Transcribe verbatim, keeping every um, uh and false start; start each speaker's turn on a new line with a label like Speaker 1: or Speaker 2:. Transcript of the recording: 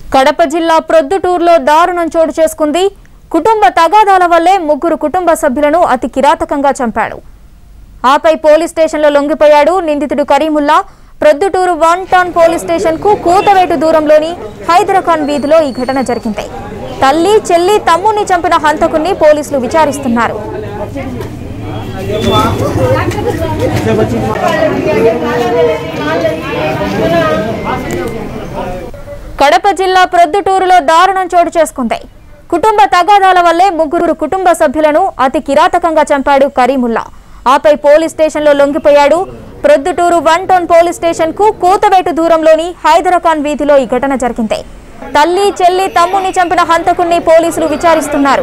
Speaker 1: కడప జిల్లా ప్రొద్దుటూరులో దారుణం చోటు చేసుకుంది. కుటుంబ తగాదాల వల్లే ముగ్గురు కుటుంబ సభ్యులను అతి కిరాతకంగా చంపాడు. ఆపై పోలీస్ స్టేషన్లో లొంగిపోయాడు నిందితుడు Kareemulla. Proddatur one town police station కు కూతవేటు దూరంలోని హైదరాబాద్ వీధిలో ఈ ఘటన జరిగింది. తల్లి చెల్లి తమ్ముని చంపిన హంతకుని పోలీసులు విచారిస్తున్నారు. కడప జిల్లా ప్రొద్దుటూరులో దారుణం చోటు చేసుకుంది. కుటుంబ తగాదాల వల్లే ముగ్గురు కుటుంబ సభ్యులను అతి కిరాతకంగా చంపాడు కరీముల్లా. ఆపై పోలీస్ స్టేషన్లో లొంగిపోయాడు. Proddatur one town police station కు కూతవేటు దూరంలోని హైదరాబాద్ వీధిలో ఈ ఘటన జరిగింది. తల్లి చెల్లి తమ్ముని చంపిన హంతకుని పోలీసులు విచారిస్తున్నారు.